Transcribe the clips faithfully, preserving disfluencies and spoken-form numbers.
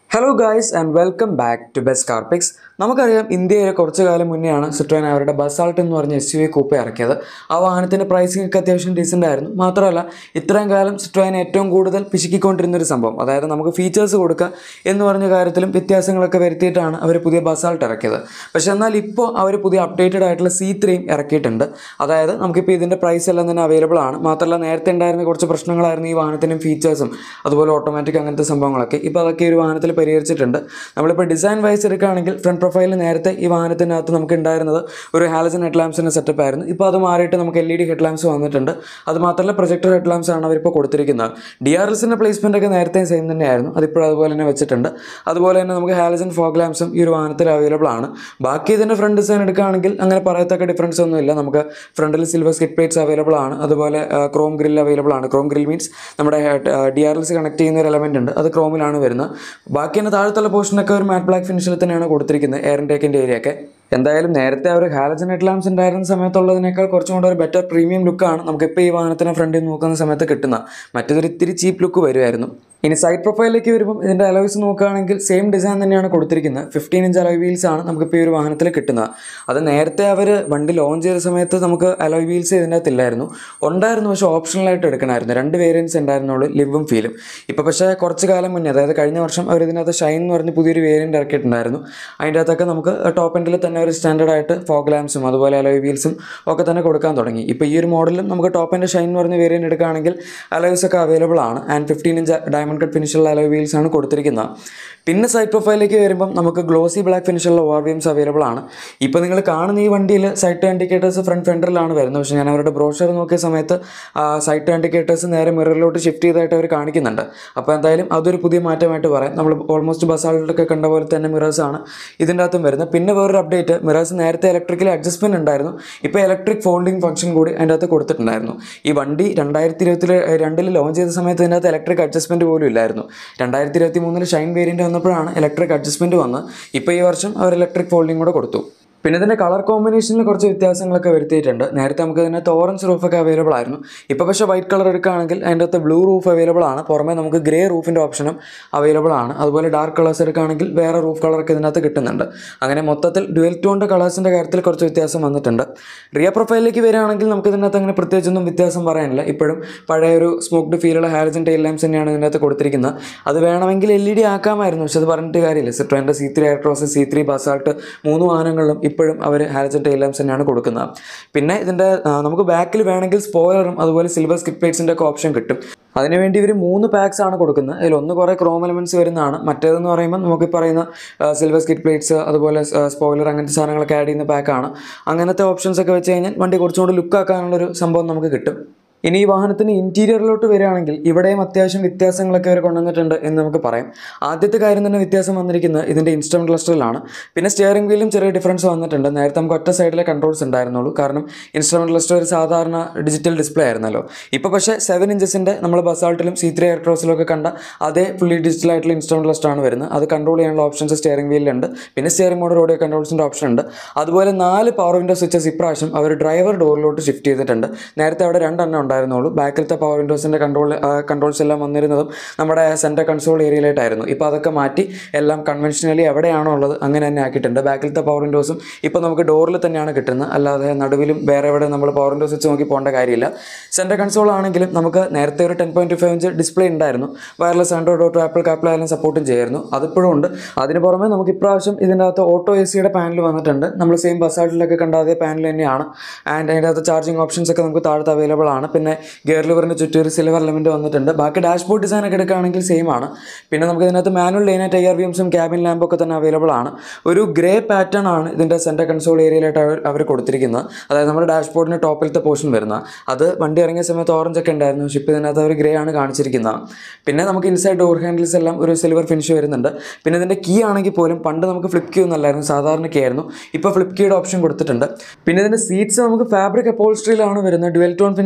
Hello guys and welcome back to Best Car Picks. നമുക്കറിയാം ഇന്ത്യയിൽ കുറച്ചു കാലം മുന്നെയാണ് സിട്രോൻ അവരുടെ ബസാൾട്ട് എന്ന് പറഞ്ഞ എസ് യു വി കൂപ്പ ഇറക്കിയത്. ആ വാഹനത്തിൻ്റെ പ്രൈസിംഗ് ഒക്കെ അത്യാവശ്യം ഡീസൻ്റ് ആയിരുന്നു. മാത്രമല്ല ഇത്രയും കാലം സിട്രോൻ ഏറ്റവും കൂടുതൽ പിശുക്കിക്കൊണ്ടിരുന്നൊരു സംഭവം, അതായത് നമുക്ക് ഫീച്ചേഴ്സ് കൊടുക്കുക എന്ന് പറഞ്ഞ കാര്യത്തിലും വ്യത്യാസങ്ങളൊക്കെ വരുത്തിയിട്ടാണ് അവർ പുതിയ ബസാൾട്ട് ഇറക്കിയത്. പക്ഷേ എന്നാൽ ഇപ്പോൾ അവർ പുതിയ അപ്ഡേറ്റഡ് ആയിട്ടുള്ള സി ത്രീയും ഇറക്കിയിട്ടുണ്ട്. അതായത് നമുക്കിപ്പോൾ ഇതിൻ്റെ പ്രൈസ് എല്ലാം തന്നെ അവൈലബിൾ ആണ്. മാത്രമല്ല നേരത്തെ ഉണ്ടായിരുന്ന കുറച്ച് പ്രശ്നങ്ങളായിരുന്നു ഈ വാഹനത്തിനും ഫീച്ചേഴ്സും അതുപോലെ ഓട്ടോമാറ്റിക് അങ്ങനത്തെ സംഭവങ്ങളൊക്കെ. ഇപ്പോൾ അതൊക്കെ ഒരു വാഹനത്തിൽ പരിഹരിച്ചിട്ടുണ്ട്. നമ്മളിപ്പോൾ ഡിസൈൻ വൈസ് എടുക്കുകയാണെങ്കിൽ ഫ്രണ്ട് പ്രൊഫൈലിൽ നേരത്തെ ഈ വാഹനത്തിനകത്ത് നമുക്ക് ഉണ്ടായിരുന്നത് ഒരു ഹാലജൻ ഹെഡ് ലാംപ്സിൻ്റെ സെറ്റപ്പ് ആയിരുന്നു. ഇപ്പോൾ അത് മാറിയിട്ട് നമുക്ക് L E D head lamps വന്നിട്ടുണ്ട്. അത് മാത്രമല്ല പ്രൊജക്ടർ ഹെഡ് ലാംപ്സ് ആണ് അവരിപ്പോൾ കൊടുത്തിരിക്കുന്നത്. ഡി ആർ എൽസിൻ്റെ പ്ലേസ്മെൻ്റ് ഒക്കെ നേരത്തെ സെയിം തന്നെയായിരുന്നു, അതിപ്പോൾ അതുപോലെ തന്നെ വെച്ചിട്ടുണ്ട്. അതുപോലെ തന്നെ നമുക്ക് ഹാലജൻ ഫോഗ് ലാംപ്സും ഈ ഒരു വാഹനത്തിൽ അവൈലബിൾ ആണ്. ബാക്കി ഇതിൻ്റെ ഫ്രണ്ട് ഡിസൈൻ എടുക്കുകയാണെങ്കിൽ അങ്ങനെ പറയത്തക്ക ഡിഫറൻസ് ഒന്നുമില്ല. നമുക്ക് ഫ്രണ്ടിൽ സിൽവർ സ്കിറ്റ് പ്ലേറ്റ്സ് അവൈലബിൾ ആണ്, അതുപോലെ ക്രോം ഗ്രിൽ അവൈലബിൾ ആണ്. ക്രോം ഗ്രിൽ മീൻസ് നമ്മുടെ ഡി ആർ എൽസ് കണക്ട് ചെയ്യുന്ന ഒരു എലമെൻ്റ് ഉണ്ട്, അത് ക്രോമിലാണ് വരുന്നത്. ബാക്കി തന്നെ താഴത്തുള്ള പോർഷനൊക്കെ ഒരു മാറ്റ് ബ്ലാക്ക് ഫിനിഷിൽ തന്നെയാണ് കൊടുത്തിരിക്കുന്നത്, എയർ ഇൻടേക്കിൻ്റെ ഏരിയയൊക്കെ. എന്തായാലും നേരത്തെ അവർ ഹാലജൻ ഹെഡ് ലാംപ്സ് ഉണ്ടായിരുന്ന സമയത്തുള്ളതിനേക്കാൾ കുറച്ചും കൂടെ ഒരു ബെറ്റർ പ്രീമിയം ലുക്കാണ് നമുക്കിപ്പോൾ ഈ വാഹനത്തിൻ്റെ ഫ്രണ്ടിൽ നോക്കുന്ന സമയത്ത് കിട്ടുന്നത്. മറ്റേതൊരു ഇത്തിരി ചീപ്പ് ലുക്ക് വരുമായിരുന്നു. ഇനി സൈഡ് പ്രൊഫൈലിലേക്ക് വരുമ്പോൾ ഇതിൻ്റെ അലോയ്സ് നോക്കുകയാണെങ്കിൽ സെയിം ഡിസൈൻ തന്നെയാണ് കൊടുത്തിരിക്കുന്നത്. ഫിഫ്റ്റീൻ ഇഞ്ച് അലോയ് വീൽസ് ആണ് നമുക്കിപ്പോൾ ഈ ഒരു വാഹനത്തിൽ കിട്ടുന്നത്. അത് നേരത്തെ അവർ വണ്ടി ലോഞ്ച് ചെയ്ത സമയത്ത് നമുക്ക് അലോയ് വീൽസ് ഇതിൻ്റെ അകത്തില്ലായിരുന്നു, ഉണ്ടായിരുന്നു. പക്ഷേ ഓപ്ഷണലായിട്ട് എടുക്കണമായിരുന്നു. രണ്ട് വേരിയൻസ് ഉണ്ടായിരുന്നുള്ളൂ, ലിവും ഫീലും. ഇപ്പോൾ പക്ഷേ കുറച്ച് കാലം മുന്നേ, അതായത് കഴിഞ്ഞ വർഷം അവർ ഇതിനകത്ത് ഷൈൻ എന്ന് പറഞ്ഞ് പുതിയൊരു വേരിയൻ്റ് ഇറക്കിയിട്ടുണ്ടായിരുന്നു. അതിൻ്റെ അകത്തൊക്കെ നമുക്ക് ടോപ്പ് എൻഡിൽ തന്നെ ഒരു സ്റ്റാൻഡേർഡ് ആയിട്ട് ഫോഗ് ലാംപ്സും അതുപോലെ അലോയ് വീൽസും ഒക്കെ തന്നെ കൊടുക്കാൻ തുടങ്ങി. ഇപ്പോൾ ഈ ഒരു മോഡലും നമുക്ക് ടോപ്പ് എൻഡ് ഷൈൻ എന്ന് പറഞ്ഞ വേരിയൻ്റ് എടുക്കുകയാണെങ്കിൽ അലോയ്സ് ഒക്കെ അവൈലബിൾ ആണ്. And fifteen inch diamond cut ഫിനിഷുള്ള അലോയ് വീൽസ് ആണ് കൊടുത്തിരിക്കുന്നത്. പിന്നെ സൈഡ് പ്രൊഫൈലിലേക്ക് വരുമ്പം നമുക്ക് ഗ്ലോസി ബ്ലാക്ക് ഫിനിഷുള്ള ഓവർ വീംസ് അവൈലബിൾ ആണ്. ഇപ്പോൾ നിങ്ങൾ കാണുന്ന ഈ വണ്ടിയിൽ സൈഡ് ഇൻഡിക്കേറ്റേഴ്സ് ഫ്രണ്ട് ഫെൻഡറിലാണ് വരുന്നത്. പക്ഷേ ഞാൻ അവരുടെ ബ്രോഷർ നോക്കിയ സമയത്ത് സൈഡ് ഇൻഡിക്കേറ്റേഴ്സ് നേരെ മിററിലോട്ട് ഷിഫ്റ്റ് ചെയ്തായിട്ട് അവർ കാണിക്കുന്നുണ്ട്. അപ്പോൾ എന്തായാലും അതൊരു പുതിയ മാറ്റമായിട്ട് പറയാം. നമ്മൾ ഓൾമോസ്റ്റ് ബസാൾട്ടൊക്കെ കണ്ട പോലെ തന്നെ മിറേഴ്സാണ് ഇതിൻ്റെ അകത്തും വരുന്നത്. പിന്നെ വേറൊരു അപ്ഡേറ്റ്, മിറേഴ്സ് നേരത്തെ ഇലക്ട്രിക്കലി അഡ്ജസ്റ്റ്മെൻറ്റ് ഉണ്ടായിരുന്നു, ഇപ്പോൾ ഇലക്ട്രിക് ഫോൾഡിംഗ് ഫംഗ്ഷൻ കൂടി അതിൻ്റെ അകത്ത് കൊടുത്തിട്ടുണ്ടായിരുന്നു. ഈ വണ്ടി രണ്ടായിരത്തി ഇരുപത്തി രണ്ടിൽ ലോഞ്ച് ചെയ്ത സമയത്ത് ഇതിൻ്റെ അകത്ത് ഇലക്ട്രിക് അഡ്ജസ്റ്റ്മെൻറ്റ് പോലും ഇല്ലായിരുന്നു. രണ്ടായിരത്തി ഇരുപത്തി മൂന്നിൽ ഷൈൻ വേരിയൻ്റ് വന്നപ്പോഴാണ് ഇലക്ട്രിക് അഡ്ജസ്റ്റ്മെൻറ്റ് വന്ന്. ഇപ്പോൾ ഈ വർഷം അവർ ഇലക്ട്രിക് ഫോൾഡിംഗ് കൂടെ കൊടുത്തു. പിന്നെ ഇതിൻ്റെ കളർ കോമ്പിനേഷനിൽ കുറച്ച് വ്യത്യാസങ്ങളൊക്കെ വരുത്തിയിട്ടുണ്ട്. നേരത്തെ നമുക്ക് ഇതിനകത്ത് ഓറഞ്ച് റൂഫൊക്കെ അവൈലബിൾ ആയിരുന്നു. ഇപ്പോൾ പക്ഷേ വൈറ്റ് കളർ എടുക്കുകയാണെങ്കിൽ അതിൻ്റെ അകത്ത് ബ്ലൂ റൂഫ് അവൈലബിൾ ആണ്. പുറമേ നമുക്ക് ഗ്രേ റൂഫിൻ്റെ ഓപ്ഷനും അവൈലബിൾ ആണ്. അതുപോലെ ഡാർക്ക് കളേഴ്സ് എടുക്കുകയാണെങ്കിൽ വേറെ റൂഫ് കളറൊക്കെ ഇതിനകത്ത് കിട്ടുന്നുണ്ട്. അങ്ങനെ മൊത്തത്തിൽ ഡ്യുവൽ ടോണിൻ്റെ കളേഴ്സിൻ്റെ കാര്യത്തിൽ കുറച്ച് വ്യത്യാസം വന്നിട്ടുണ്ട്. റിയർ പ്രൊഫൈലിലേക്ക് വരികയാണെങ്കിൽ നമുക്ക് ഇതിനകത്ത് അങ്ങനെ പ്രത്യേകിച്ചൊന്നും വ്യത്യാസം പറയാനില്ല. ഇപ്പോഴും പഴയ ഒരു സ്മോക്ഡ് ഫീലുള്ള ഹാലജൻ ടെയിൽ ലാംപ്സ് തന്നെയാണ് ഇതിനകത്ത് കൊടുത്തിരിക്കുന്നത്. അത് വേണമെങ്കിൽ എൽ ഇ ഡി ആക്കാമായിരുന്നു, പക്ഷെ അത് പറഞ്ഞിട്ട് കാര്യമില്ല. സിട്രോൻ്റെ C three Aircross, C three Basalt മൂന്ന് വാഹനങ്ങളിലും ഇപ്പോഴും അവർ ഹാലജൻ ടെയിൽ ലാംപ്സ് തന്നെയാണ് കൊടുക്കുന്നത്. പിന്നെ ഇതിൻ്റെ നമുക്ക് ബാക്കിൽ വേണമെങ്കിൽ സ്പോയിലറും അതുപോലെ സിൽവർ സ്കിറ്റ് പ്ലേറ്റ്സിൻ്റെ ഒക്കെ ഓപ്ഷൻ കിട്ടും. അതിനുവേണ്ടി ഇവർ മൂന്ന് പാക്സ് ആണ് കൊടുക്കുന്നത്. അതിലൊന്ന് കുറേ ക്രോം എലമെൻറ്റ്സ് വരുന്നതാണ്. മറ്റേതെന്ന് പറയുമ്പോൾ നമുക്ക് പറയുന്ന സിൽവർ സ്കിറ്റ് പ്ലേറ്റ്സ് അതുപോലെ സ്പോയിലർ അങ്ങനത്തെ സാധനങ്ങളൊക്കെ ആഡ് ചെയ്യുന്ന പാക്കാണ്. അങ്ങനത്തെ ഓപ്ഷൻസ് ഒക്കെ വെച്ച് കഴിഞ്ഞാൽ വണ്ടി കുറച്ചുകൂടി ലുക്കാക്കാനുള്ളൊരു സംഭവം നമുക്ക് കിട്ടും. ഇനി ഈ വാഹനത്തിന് ഇൻറ്റീരിയറിലോട്ട് വരികയാണെങ്കിൽ ഇവിടെയും അത്യാവശ്യം വ്യത്യാസങ്ങളൊക്കെ അവർ കൊണ്ടുവന്നിട്ടുണ്ട് എന്ന് നമുക്ക് പറയാം. ആദ്യത്തെ കാര്യം തന്നെ വ്യത്യാസം വന്നിരിക്കുന്നത് ഇതിൻ്റെ ഇൻസ്ട്രുമെൻറ്റ് ക്ലസ്റ്ററിലാണ്. പിന്നെ സ്റ്റിയറിംഗ് വീലും ചെറിയ ഡിഫറൻസ് വന്നിട്ടുണ്ട്. നേരത്തെ നമുക്ക് ഒറ്റ സൈഡിലെ കൺട്രോൾസ് ഉണ്ടായിരുന്നുള്ളൂ, കാരണം ഇൻസ്ട്രുമെൻറ്റ് ക്ലസ്റ്റർ ഒരു സാധാരണ ഡിജിറ്റൽ ഡിസ്പ്ലേ ആയിരുന്നല്ലോ. ഇപ്പോൾ പക്ഷേ സെവൻ ഇഞ്ചസിൻ്റെ നമ്മൾ ബസാൾട്ടിലും സി ത്രീ എയർക്രോസിലൊക്കെ കണ്ട അതേ ഫുള്ളി ഡിജിറ്റൽ ആയിട്ടുള്ള ഇൻസ്ട്രുമെൻറ്റ് ക്ലസ്റ്ററാണ് വരുന്നത്. അത് കൺട്രോൾ ചെയ്യാനുള്ള ഓപ്ഷൻസ് സ്റ്റിയറിംഗ് വീലിലുണ്ട്. പിന്നെ സ്റ്റിയറിംഗ് മോഡ് ഓഡിയോ കൺട്രോൾസിൻ്റെ ഓപ്ഷൻ ഉണ്ട്. അതുപോലെ നാല് പവർ വിൻഡോ സ്വിച്ചസ് ഇപ്രാവശ്യം അവർ ഡ്രൈവർ ഡോറിലോട്ട് ഷിഫ്റ്റ് ചെയ്തിട്ടുണ്ട്. നേരത്തെ അവിടെ രണ്ടെണ്ണം ഉണ്ടായിരുന്നുള്ളൂ. ബാക്കിലത്തെ പവർ വിൻഡോസിൻ്റെ കൺട്രോൾ കൺട്രോൾസ് എല്ലാം വന്നിരുന്നതും നമ്മുടെ സെൻറ്റർ കൺസോൾ ഏരിയയിലായിട്ടായിരുന്നു. ഇപ്പോൾ അതൊക്കെ മാറ്റി എല്ലാം കൺവെൻഷനലി എവിടെയാണോ ഉള്ളത് അങ്ങനെ തന്നെ ആക്കിയിട്ടുണ്ട്. ബാക്കിലത്തെ പവർ വിൻഡോസും ഇപ്പോൾ നമുക്ക് ഡോറിൽ തന്നെയാണ് കിട്ടുന്നത്, അല്ലാതെ നടുവിലും വേറെ എവിടെ നമ്മൾ പവർ വിൻഡോസ് വെച്ച് നോക്കി പോകേണ്ട കാര്യമില്ല. സെൻറ്റർ കൺസോൾ ആണെങ്കിലും നമുക്ക് നേരത്തെ ഒരു ten point five inch display ഉണ്ടായിരുന്നു. വയർലെസ് ആൻഡ്രോയിഡ് ഓട്ടോ ആപ്പിൾ കാപ്പിൾ ആയാലും സപ്പോർട്ടും ചെയ്യായിരുന്നു, അതിപ്പോഴും ഉണ്ട്. അതിന് പുറമെ നമുക്ക് ഇപ്രാവശ്യം ഇതിൻ്റെ അകത്ത് ഓട്ടോ എ സിയുടെ പാനൽ വന്നിട്ടുണ്ട്. നമ്മൾ സെയിം ബസാൾട്ടിലൊക്കെ കണ്ട അതേ പാനൽ തന്നെയാണ്. ആൻഡ് അതിൻ്റെ അകത്ത് ചാർജിങ് ഓപ്ഷൻസ് ഒക്കെ നമുക്ക് താഴത്ത് അവൈലബിൾ ആണ്. പിന്നെ ഗിയർ ലിവറിൻ്റെ ചുറ്റും ഒരു സിൽവർ എലമെൻറ്റ് വന്നിട്ടുണ്ട്. ബാക്കി ഡാഷ്ബോർഡ് ഡിസൈൻ ഒക്കെ എടുക്കുകയാണെങ്കിൽ സെയിം ആണ്. പിന്നെ നമുക്ക് ഇതിനകത്ത് മാനുവൽ ലൈൻ ആയിട്ട് ഐ ആർ വിഎംസും ക്യാബിൻ ലാമ്പും ഒക്കെ തന്നെ അവൈലബിൾ ആണ്. ഒരു ഗ്രേ പാറ്റേൺ ആണ് ഇതിൻ്റെ സെൻറ്റർ കൺസോൾ ഏരിയയിലായിട്ട് അവർ കൊടുത്തിരിക്കുന്നത്. അതായത് നമ്മുടെ ഡാഷ്ബോർഡിന് ടോപ്പിലത്തെ പോർഷൻ വരുന്നത്. അത് വണ്ടി ഇറങ്ങിയ സമയത്ത് ഓറഞ്ച് ഒക്കെ ഉണ്ടായിരുന്നു, പക്ഷേ ഇപ്പോൾ ഇതിനകത്ത് അവർ ഗ്രേ ആണ് കാണിച്ചിരിക്കുന്നത്. പിന്നെ നമുക്ക് ഇൻസൈഡ് ഡോർ ഹാൻഡിൽസ് എല്ലാം ഒരു സിൽവർ ഫിനിഷ് വരുന്നുണ്ട്. പിന്നെ ഇതിൻ്റെ കീ ആണെങ്കിൽ പോലും പണ്ട് നമുക്ക് ഫ്ലിപ്പ് കീ ഒന്നല്ലായിരുന്നു, സാധാരണ കീ ആയിരുന്നു. ഇപ്പോൾ ഫ്ലിപ്പ് കീയുടെ ഓപ്ഷൻ കൊടുത്തിട്ടുണ്ട്. പിന്നെ ഇതിൻ്റെ സീറ്റ്സ് നമുക്ക് ഫാബ്രിക് അപ്പോൾസ്ട്രിയിലാണ് വരുന്നത്. ഡ്യുവൽ ടോൺ ഫിനിഷൊക്കെ സീറ്റ്സ്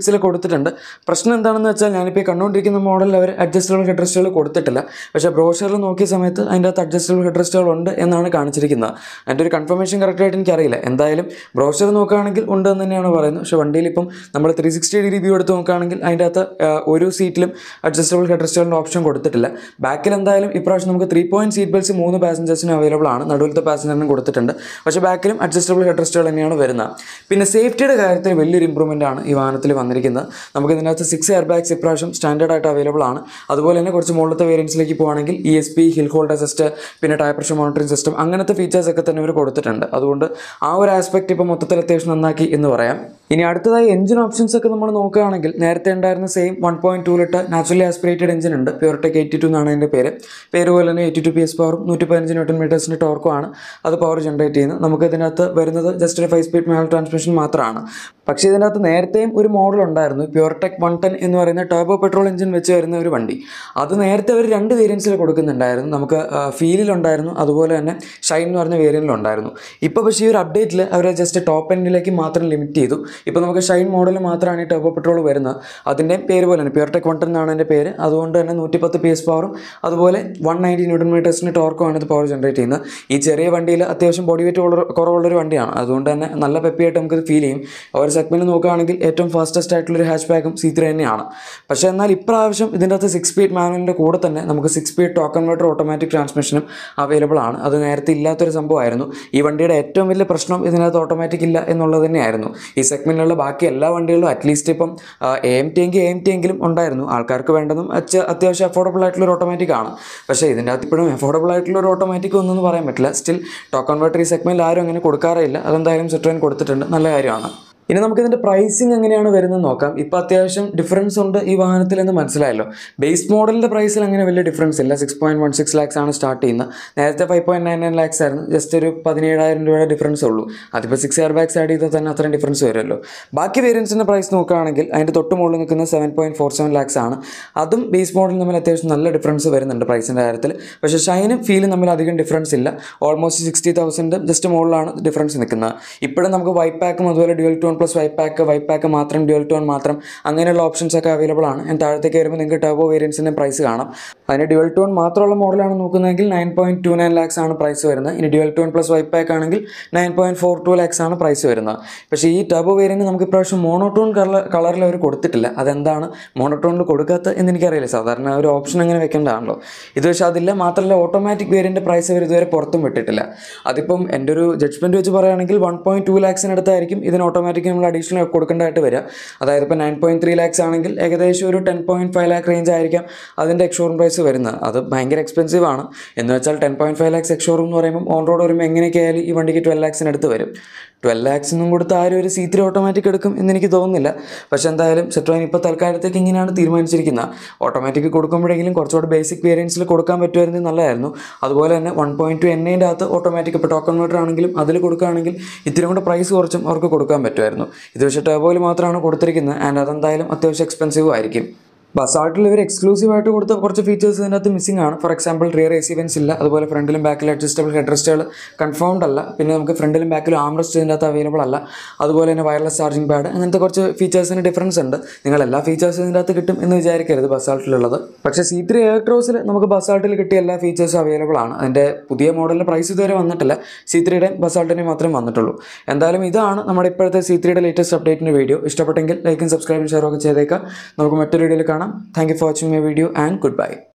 സിക്സിൽ കൊടുത്തിട്ടുണ്ട്. പ്രശ്നം എന്താണെന്ന് വെച്ചാൽ ഞാനിപ്പോൾ ഈ കണ്ടുകൊണ്ടിരിക്കുന്ന മോഡലിൽ അവർ അഡ്ജസ്റ്റബിൾ ഹെഡ് റെസ്റ്റുകൾ കൊടുത്തിട്ടില്ല. പക്ഷേ ബ്രോഷറിൽ നോക്കിയ സമയത്ത് അതിൻ്റെ അകത്ത് അഡ്ജസ്റ്റബിൾ ഹെഡ് റെസ്റ്റുകൾ ഉണ്ട് എന്നാണ് കാണിച്ചിരിക്കുന്നത്. അതിൻ്റെ ഒരു കൺഫർമേഷൻ കറക്റ്റായിട്ട് എനിക്കറിയില്ല. എന്തായാലും ബ്രോഷർ നോക്കുകയാണെങ്കിൽ ഉണ്ട് എന്ന് തന്നെയാണ് പറയുന്നത്. പക്ഷേ വണ്ടിയിൽ ഇപ്പം നമ്മൾ ത്രീ സിക്സ്റ്റി ഡിഗ്രി വ്യൂ എടുത്ത് നോക്കുകയാണെങ്കിൽ അതിൻ്റെ അകത്ത് ഒരു സീറ്റിലും അഡ്ജസ്റ്റബിൾ ഹെഡ് റെസ്റ്റുകളുടെ ഓപ്ഷൻ കൊടുത്തിട്ടില്ല. ബാക്കിൽ എന്തായാലും ഇപ്രാവശ്യം നമുക്ക് ത്രീ പോയിൻറ്റ് സീറ്റ് ബെൽറ്റ്സ് മൂന്ന് പാസഞ്ചേഴ്സിന് അവൈലബിൾ ആണ്. നടുവിലത്തെ പാസഞ്ചറിനും കൊടുത്തിട്ടുണ്ട്. പക്ഷേ ബാക്കിലും അഡ്ജസ്റ്റബിൾ ഹെഡ് റെസ്റ്റുകൾ തന്നെയാണ് വരുന്നത്. പിന്നെ സേഫ്റ്റിയുടെ കാര്യത്തിൽ വലിയൊരു ഇമ്പ്രൂവ്മെൻ്റ് ആണ് ഈ വാഹനത്തിൽ വന്നിരിക്കുന്നത്. നമുക്ക് ഇതിനകത്ത് സിക്സ് എയർ ബാഗ്സ് ഇപ്രാവശ്യം സ്റ്റാൻഡേർഡ് ആയിട്ട് അവൈലബിൾ ആണ്. അതുപോലെ തന്നെ കുറച്ച് മുകളിലത്തെ വേരിയൻസിലേക്ക് പോകുകയാണെങ്കിൽ E S P, hill hold assist, പിന്നെ ടയർ പ്രഷർ മോണിറ്ററിംഗ് സിസ്റ്റം, അങ്ങനത്തെ ഫീച്ചേഴ്സൊക്കെ തന്നെ ഇവർ കൊടുത്തിട്ടുണ്ട്. അതുകൊണ്ട് ആ ഒരു ആസ്പെക്ട് ഇപ്പോൾ മൊത്തത്തിൽ അത്യാവശ്യം നന്നാക്കി എന്ന് പറയാം. ഇനി അടുത്തതായി എഞ്ചിൻ ഓപ്ഷൻസ് ഒക്കെ നമ്മൾ നോക്കുകയാണെങ്കിൽ നേരത്തെ ഉണ്ടായിരുന്ന same one point two litre naturally aspirated engine ഉണ്ട്. പ്യൂർടെക് എയ്റ്റി ടു എന്നാണ് അതിൻ്റെ പേര്. പേര് പോലെ തന്നെ എയ്റ്റി ടു പി എസ് പവറും നൂറ്റി പതിനഞ്ച് ന്യൂട്ടൺ മീറ്റേഴ്സിൻ്റെ ടോർക്കുമാണ് അത് പവർ ജനറേറ്റ് ചെയ്യുന്നത്. നമുക്ക് ഇതിനകത്ത് വരുന്നത് ജസ്റ്റ് ഒരു ഫൈവ് സ്പീഡ് മാനുവൽ ട്രാൻസ്മിഷൻ മാത്രമാണ്. പക്ഷേ ഇതിനകത്ത് നേരത്തെയും ഒരു മോഡൽ ഉണ്ടായിരുന്നു, പ്യൂർടെക് വൺ ടെൻ എന്ന് പറയുന്ന ടർബോ പെട്രോൾ എഞ്ചിൻ വെച്ച് വരുന്ന ഒരു വണ്ടി. അത് നേരത്തെ അവർ രണ്ട് വേരിയൻസിൽ കൊടുക്കുന്നുണ്ടായിരുന്നു. നമുക്ക് ഫീലിലുണ്ടായിരുന്നു, അതുപോലെ തന്നെ ഷൈൻ എന്ന് പറഞ്ഞ വേരിയൻറ്റിലുണ്ടായിരുന്നു. ഇപ്പോൾ പക്ഷേ ഈ ഒരു അപ്ഡേറ്റിൽ അവർ ജസ്റ്റ് ടോപ്പ് എൻഡിലേക്ക് മാത്രം ലിമിറ്റ് ചെയ്തു. ഇപ്പോൾ നമുക്ക് ഷൈൻ മോഡൽ മാത്രമാണ് ഈ ടർബോ പെട്രോൾ വരുന്നത്. അതിൻ്റെ പേര് പോലെ തന്നെ പ്യൂർടെക് വൺ ടെൻ എന്നാണ് എൻ്റെ പേര്. അതുകൊണ്ട് തന്നെ നൂറ്റി പത്ത് പി എസ് പവറും അതുപോലെ വൺ നയൻറ്റി ന്യൂട്ടൺ മീറ്റേഴ്സിൻ്റെ ടോർക്കുമാണ് ഇത് പവർ ജനറേറ്റ് ചെയ്യുന്നത്. ഈ ചെറിയ വണ്ടിയിൽ അത്യാവശ്യം ബോഡി വെയിറ്റ് ഉള്ള കുറവുള്ളൊരു വണ്ടിയാണ്. അതുകൊണ്ട് തന്നെ നല്ല പെപ്പിയായിട്ട് നമുക്കിത് ഫീൽ ചെയ്യും. ഒരു സെഗ്മെൻറ്റ് നോക്കുകയാണെങ്കിൽ ഏറ്റവും ഫാസ്റ്റസ്റ്റ് ആയിട്ടുള്ളൊരു ഹാച്ച് ബാക്കും സി ത്രീ തന്നെയാണ്. പക്ഷേ എന്നാൽ ഇപ്രാവശ്യം ഇതിൻ്റെ അകത്ത് സിക്സ് സ്പീഡ് മാനുവലിൻ്റെ കൂടെ തന്നെ നമുക്ക് six speed torque converter automatic ട്രാൻസ്മിഷനും അവൈലബിൾ ആണ്. അത് നേരത്തെ ഇല്ലാത്തൊരു സംഭവമായിരുന്നു. ഈ വണ്ടിയുടെ ഏറ്റവും വലിയ പ്രശ്നം ഇതിനകത്ത് ഓട്ടോമാറ്റിക് ഇല്ല എന്നുള്ളത് തന്നെയായിരുന്നു. ഈ സെഗ്മെൻറ്റിലുള്ള ബാക്കി എല്ലാ വണ്ടികളിലും അറ്റ്ലീസ്റ്റ് ഇപ്പം എ എം ടി എങ്കിൽ എ എം ടി എങ്കിലും ഉണ്ടായിരുന്നു. ആൾക്കാർക്ക് വേണ്ടതും അച്ഛ അത്യാവശ്യം അഫോർഡബിൾ ആയിട്ടുള്ളൊരു ഓട്ടോമാറ്റിക് ആണ്. പക്ഷേ ഇതിൻ്റെ അകത്ത് ഇപ്പോഴും അഫോർഡബിൾ ആയിട്ടുള്ളൊരു ഓട്ടോമാറ്റിക് ഒന്നും പറയാൻ പറ്റില്ല. സ്റ്റിൽ ടോക്ക് കൺവെർട്ടർ ഈ സെഗ്മെൻറ്റിൽ ആരും അങ്ങനെ കൊടുക്കാറില്ല. അതെന്തായാലും സിട്രോൻ കൊടുത്തിട്ടുണ്ട്, നല്ല കാര്യമാണ്. ഇനി നമുക്കിതിൻ്റെ പ്രൈസിങ് എങ്ങനെയാണ് വരുന്നത് നോക്കാം. ഇപ്പോൾ അത്യാവശ്യം ഡിഫറൻസ് ഉണ്ട് ഈ വാഹനത്തിൽ എന്ന് മനസ്സിലായല്ലോ. ബേസ് മോഡലിൻ്റെ പ്രൈസിൽ അങ്ങനെ വലിയ ഡിഫറൻസ് ഇല്ല. Six point one six lakhs ആണ് സ്റ്റാർട്ട് ചെയ്യുന്നത്. നേരത്തെ five point nine nine lakhs ആയിരുന്നു. ജസ്റ്റ് ഒരു പതിനേഴായിരം രൂപയുടെ ഡിഫറൻസ് ഉള്ളൂ. അതിപ്പോൾ സിക്സ് എയർ ബാഗ്സ് ആഡ് ചെയ്താൽ തന്നെ അത്രയും ഡിഫറൻസ് വരുമല്ലോ. ബാക്കി വേരിയൻസിൻ്റെ പ്രൈസ് നോക്കുകയാണെങ്കിൽ അതിൻ്റെ തൊട്ട് മുകളിൽ നിൽക്കുന്ന seven point four seven lakhs ആണ്. അതും ബേസ് മോഡലും തമ്മിൽ അത്യാവശ്യം നല്ല ഡിഫറൻസ് വരുന്നുണ്ട് പ്രൈസിൻ്റെ കാര്യത്തിൽ. പക്ഷേ ഷൈനും ഫീലും തമ്മിൽ അധികം ഡിഫറൻസ് ഇല്ല. ഓൾമോസ്റ്റ് സിക്സ്റ്റി തൗസൻഡ് ജസ്റ്റ് മുകളിലാണ് ഡിഫറൻസ് നിൽക്കുന്നത്. ഇപ്പോഴും നമുക്ക് വൈറ്റ് പാക്കും അതുപോലെ dual tone plus white pack, white pack മാത്രം, ഡ്യുവൽ ടോൺ മാത്രം, അങ്ങനെയുള്ള ഓപ്ഷൻസ് ഒക്കെ അവൈലബിൾ ആണ്. ഞാൻ താഴത്തേക്ക് വരുമ്പോൾ നിങ്ങൾക്ക് ടർബോ വേരിയൻസിൻ്റെ പ്രൈസ് കാണാം. അതിന് ഡ്യുവൽ ടോൺ മാത്രമുള്ള മോഡലാണ് നോക്കുന്നതെങ്കിൽ nine point two nine lakhs ആണ് പ്രൈസ് വരുന്നത്. ഇനി dual tone plus white pack ആണെങ്കിൽ nine point four two lakhs ആണ് പ്രൈസ് വരുന്നത്. പക്ഷേ ഈ ടർബോ വേരിയൻറ്റ് നമുക്ക് ഇപ്രാവശ്യം മോണോട്ടോൺ കളർ കളറിൽ അവർ കൊടുത്തിട്ടില്ല. അതെന്താണ് മോണോട്ടോണിൽ കൊടുക്കാത്ത എന്ന് എനിക്കറിയില്ല. സാധാരണ ഒരു ഓപ്ഷൻ അങ്ങനെ വെക്കേണ്ടതാണല്ലോ. ഇത് പക്ഷേ അതില്ല. മാത്രമല്ല ഓട്ടോമാറ്റിക് വേരിയൻ്റെ പ്രൈസ് അവർ ഇതുവരെ പുറത്തും വിട്ടിട്ടില്ല. അതിപ്പം എൻ്റെ ഒരു ജഡ്ജ്മെൻറ്റ് വെച്ച് പറയുകയാണെങ്കിൽ വൺ പോയിൻറ്റ് ടു ലാക്സിനടുത്തായിരിക്കും ഇതിന് ഓട്ടോമാറ്റിക് നമ്മൾ അഡീഷണൽ കൊടുക്കേണ്ടതായിട്ട് വരിക. അതായത് ഇപ്പോൾ നയൻ പോയിൻറ്റ് ത്രീ ലാക്സ് ആണെങ്കിൽ ഏകദേശം ഒരു ten point five lakh range ആയിരിക്കാം അതിൻ്റെ എക്സ്ഷോറൂം പ്രൈസ് വരുന്നത്. അത് ഭയങ്കര എക്സ്പെൻസീവ് ആണ്. എന്ന് വെച്ചാൽ ten point five lakhs ex showroom എന്ന് പറയുമ്പോൾ ഓൺ റോഡ് വരുമ്പോൾ എങ്ങനെയൊക്കെ ആയാലും ഈ വണ്ടിക്ക് ട്വൽവ് ലാക്സിനടുത്ത് വരും. ട്വൽവ് ലാക്സിനും കൊടുത്ത് ആരും ഒരു സി ത്രീ ഓട്ടോമാറ്റിക് എടുക്കും എന്നെനിക്ക് തോന്നുന്നില്ല. പക്ഷേ എന്തായാലും സിട്രോൻ ഇപ്പോൾ തൽക്കാലത്തേക്ക് ഇങ്ങനെയാണ് തീരുമാനിച്ചിരിക്കുന്നത്. ഓട്ടോമാറ്റിക് കൊടുക്കുമ്പോഴെങ്കിലും കുറച്ചുകൂടെ ബേസിക് വേരിയൻസിൽ കൊടുക്കാൻ പറ്റുമായിരുന്നെങ്കിൽ നല്ലതായിരുന്നു. അതുപോലെ തന്നെ വൺ പോയിൻറ്റ് ടു എൻ ഐൻ്റെ അകത്ത് ഓട്ടോമാറ്റിക് ഇപ്പോൾ ടോക്ക് കൺവെർട്ടർ ആണെങ്കിലും അതിൽ കൊടുക്കുകയാണെങ്കിൽ ഇത്തിരി കൂടെ പ്രൈസ് കുറച്ചും അവർക്ക് കൊടുക്കാൻ പറ്റുമായിരുന്നു. ഇത് പക്ഷേ ടർബോയിൽ മാത്രമാണ് കൊടുത്തിരിക്കുന്നത്. ആൻഡ് അതെന്തായാലും അത്യാവശ്യം എക്സ്പെൻസീവ് ആയിരിക്കും. ബസാൾട്ടിൽ ഇവർ എക്സ്ക്ലൂസീവായിട്ട് കൊടുത്ത കുറച്ച് ഫീച്ചേഴ്സ് ഇതിനകത്ത് മിസ്സിംഗ് ആണ്. For example rear A C vents ഇല്ല. അതുപോലെ ഫ്രണ്ടിലും ബാക്കിലും അഡ്ജസ്റ്റബിൾ ഹെഡ് റെസ്റ്റുകൾ കൺഫേംഡ് അല്ല. പിന്നെ നമുക്ക് ഫ്രണ്ടിലും ബാക്കിലും ആം റെസ്റ്റ് ഇതിനകത്ത് അവൈലബിൾ അല്ല. അതുപോലെ തന്നെ വയർലെസ് ചാർജിങ് പാഡ്, അങ്ങനത്തെ കുറച്ച് ഫീച്ചേഴ്സിന് ഡിഫറൻസ് ഉണ്ട്. നിങ്ങൾ എല്ലാ ഫീച്ചേഴ്സും ഇതിനകത്ത് കിട്ടും എന്ന് വിചാരിക്കരുത് ബസാൾട്ടിലുള്ളത്. പക്ഷേ സി ത്രീ എയർക്രോസിൽ നമുക്ക് ബസാൾട്ടിൽ കിട്ടിയ എല്ലാ ഫീച്ചേഴ്സും അവൈലബിൾ ആണ്. അതിൻ്റെ പുതിയ മോഡലിൻ്റെ പ്രൈസ് ഇതുവരെ വന്നിട്ടില്ല. സി ത്രീയുടെയും ബസാൾട്ടിൻ്റെയും മാത്രമേ വന്നിട്ടുള്ളൂ. എന്തായാലും ഇതാണ് നമ്മുടെ ഇപ്പോഴത്തെ സി ത്രീയുടെ ലേറ്റസ്റ്റ് അപ്ഡേറ്റിൻ്റെ വീഡിയോ. ഇഷ്ടപ്പെട്ടെങ്കിൽ ലൈക്കും സബ്സ്ക്രൈബും ഷെയറും ഒക്കെ ചെയ്തേക്കാം. നമുക്ക് മറ്റൊരു വീഡിയോയിൽ കാണാം. Thank you for watching my video and goodbye.